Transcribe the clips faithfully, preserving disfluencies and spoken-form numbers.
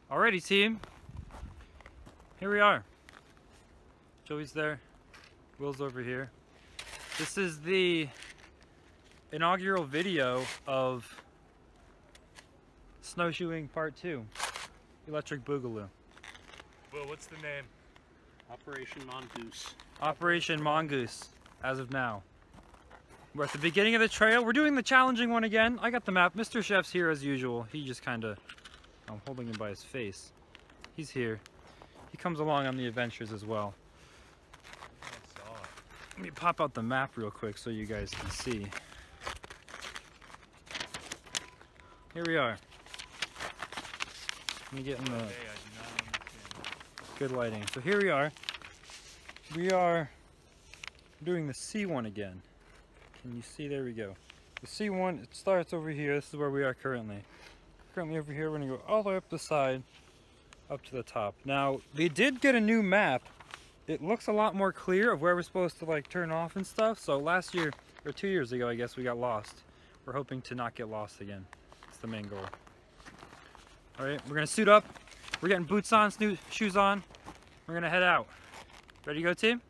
Alrighty, team. Here we are. Joey's there. Will's over here. This is the inaugural video of Snowshoeing Part two, Electric Boogaloo. Well, what's the name? Operation Mongoose. Operation Mongoose, as of now. We're at the beginning of the trail. We're doing the challenging one again. I got the map. Mister Chef's here as usual. He just kind of, I'm holding him by his face. He's here. He comes along on the adventures as well. Let me pop out the map real quick so you guys can see. Here we are. Let me get in the good lighting. So here we are. We are doing the C one again. Can you see? There we go. The C one, it starts over here. This is where we are currently. Currently over here, we're gonna go all the way up the side, up to the top. Now, they did get a new map. It looks a lot more clear of where we're supposed to like turn off and stuff. So last year, or two years ago, I guess, we got lost. We're hoping to not get lost again. It's the main goal. All right, we're gonna suit up. We're getting boots on, shoes on. We're gonna head out. Ready to go, team?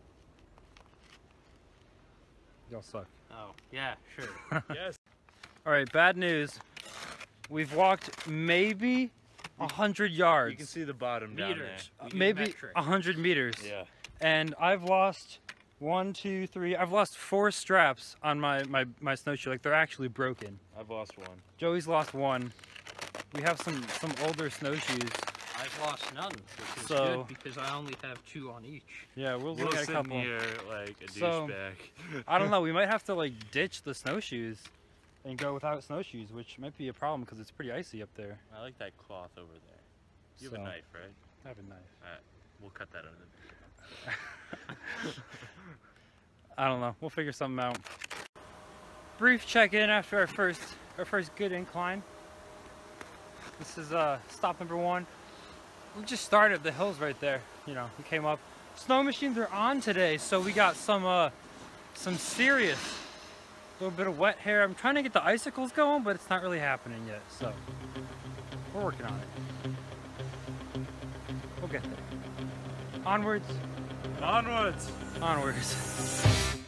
Y'all suck. Oh, yeah, sure. Yes. All right, bad news. We've walked maybe a hundred yards. You can see the bottom down there. Meters. Uh, maybe a hundred meters. Yeah. And I've lost one, two, three. I've lost four straps on my, my, my snowshoe. Like, they're actually broken. I've lost one. Joey's lost one. We have some, some older snowshoes. I've lost none, which is So- good because I only have two on each. Yeah, we'll We'll look at a sit couple. here like a So, douchebag. I don't know. We might have to, like, ditch the snowshoes and go without snowshoes, which might be a problem because it's pretty icy up there. I like that cloth over there. You have So, a knife, right? I have a knife. Alright, we'll cut that out of the I don't know. We'll figure something out. Brief check-in after our first our first good incline. This is uh, stop number one. We just started the hills right there. You know, we came up. Snow machines are on today, so we got some uh, some serious little bit of wet hair. I'm trying to get the icicles going, but it's not really happening yet. So we're working on it. We'll get there. Onwards. Onwards! Onwards.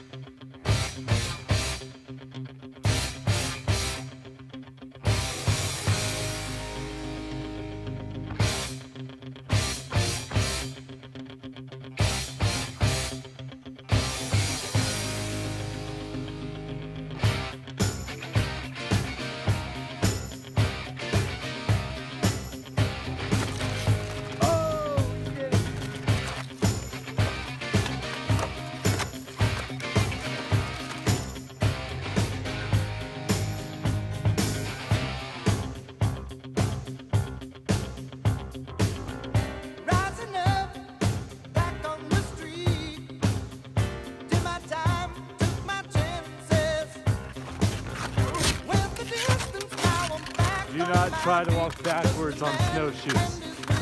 Do not try to walk backwards on snowshoes.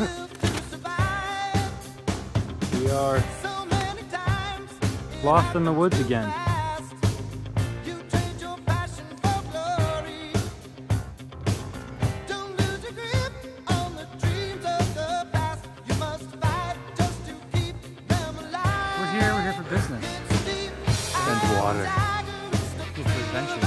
We are lost in the woods again. We're here, we're here for business. And water. Here for adventure.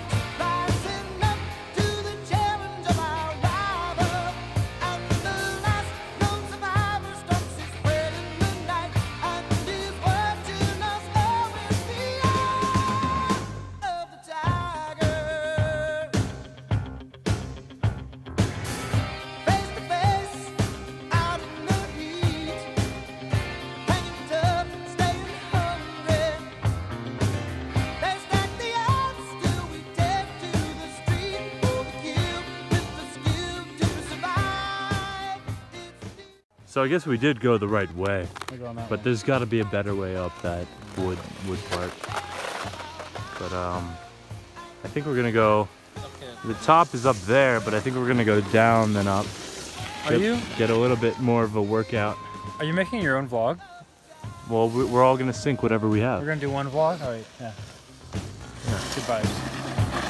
So I guess we did go the right way, We're going that but way. there's got to be a better way up that wood wood part. But um, I think we're gonna go. Okay. The top is up there, but I think we're gonna go down then up. Are Get, you? get a little bit more of a workout? Are you making your own vlog? Well, we- we're all gonna sync whatever we We're have. gonna do one vlog? Alright, yeah. Yeah. Good vibes.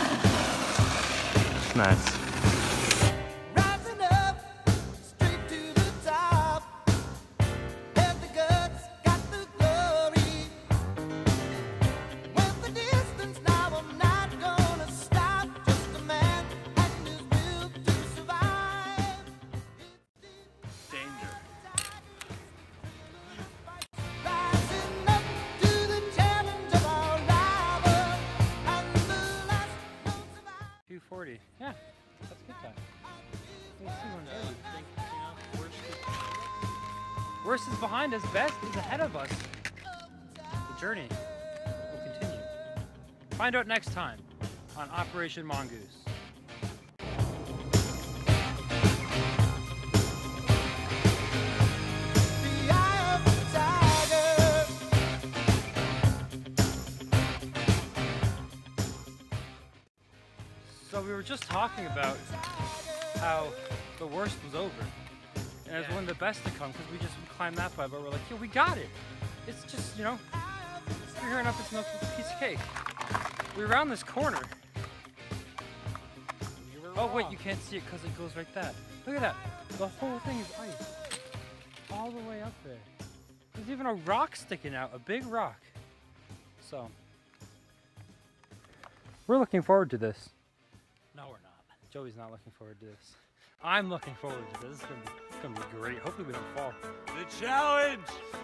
Nice. Rising up, straight to Worst is behind us, best is ahead of us. The journey will continue. Find out next time on Operation Mongoose. So we were just talking about how the worst was over. And it was Yeah. one of the best to come because we just climbed that far, but we're like, yo, we got it. It's just, you know, figuring out this milk with a piece of cake. We're around this corner. You were Oh wait, wrong. you can't see it because it goes like that. Look at that. The whole thing is ice. All the way up there. There's even a rock sticking out, a big rock. So, we're looking forward to this. No, we're not. Joey's not looking forward to this. I'm looking forward to this. This is gonna be, it's gonna be great. Hopefully we don't fall. The challenge!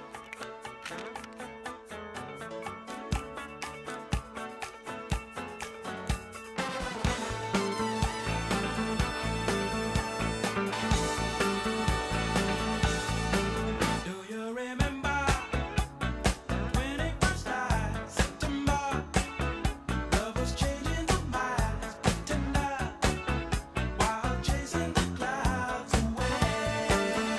Do you remember when it first started? September, love was changing the minds, pretender, while chasing the clouds away.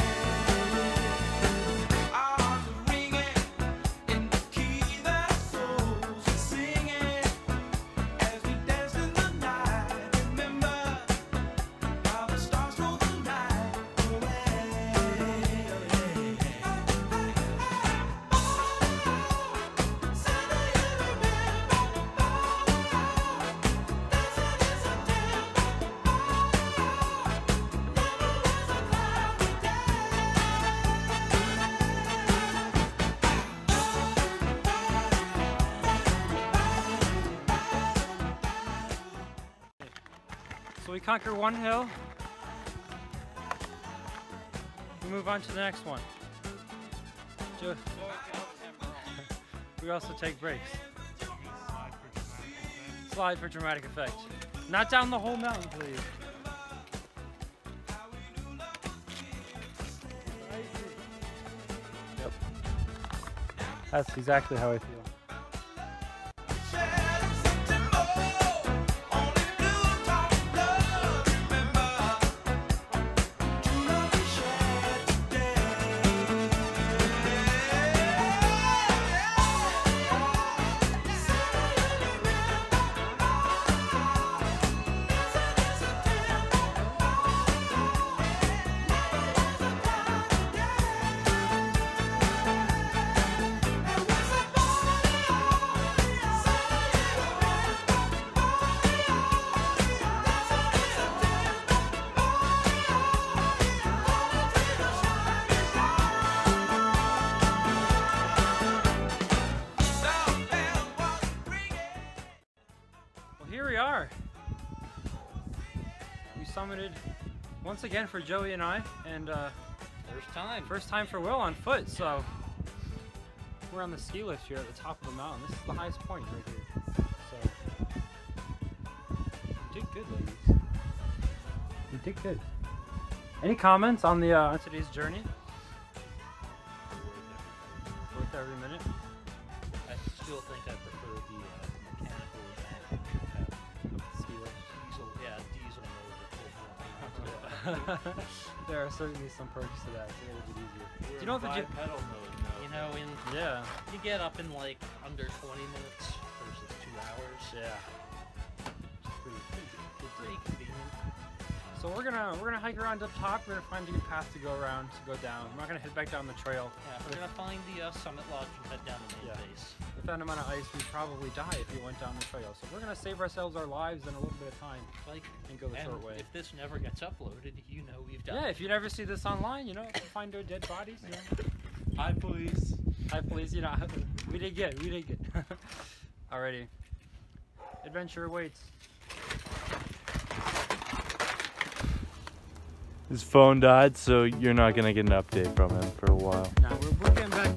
Our hearts were ringing in the key that souls were singing as we danced in the night. Remember how the stars stole the night away. So we conquer one hill. We move on to the next one. Jo- we also take breaks. Slide for dramatic effect. Not down the whole mountain, please. Yep. That's exactly how I feel. Here we are. We summited once again for Joey and I, and uh, First time. first time for Will on foot. So we're on the ski lift here at the top of the mountain. This is the highest point right here. So you did good, ladies. You did good. Any comments on the uh, on today's journey? Worth every minute. I still think I prefer the uh, mechanical advantage of Ski lift. diesel. Yeah, diesel mode. full There are certainly some perks to that. It's a little bit easier. Do you know what the gy- pedal mode now. You know, in Yeah. you get up in like under twenty minutes versus two hours. Yeah. It's pretty, pretty good. Good Pretty deal. convenient. So we're gonna we're gonna hike around up top. We're gonna find a good path to go around to go down. We're not gonna head back down the trail. Yeah, we're gonna find the uh, summit lodge and head down the main Yeah. base. With that amount of ice, we'd probably die if we went down the trail. So we're gonna save ourselves our lives and a little bit of time Like, and go the and short way. if this never gets uploaded, you know we've done. Yeah, it. if you never see this online, you know, find our dead bodies. You know. Hi, police. Hi, police. You know, we did good. We did good. Alrighty. Adventure awaits. His phone died, so you're not gonna get an update from him for a while. Now we're, we're getting back.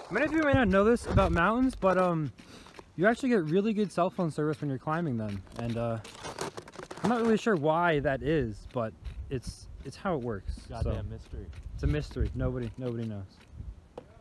Many of you may not know this about mountains, but um, you actually get really good cell phone service when you're climbing them, and uh, I'm not really sure why that is, but it's it's how it works. Goddamn So, mystery. it's a mystery. Nobody nobody knows.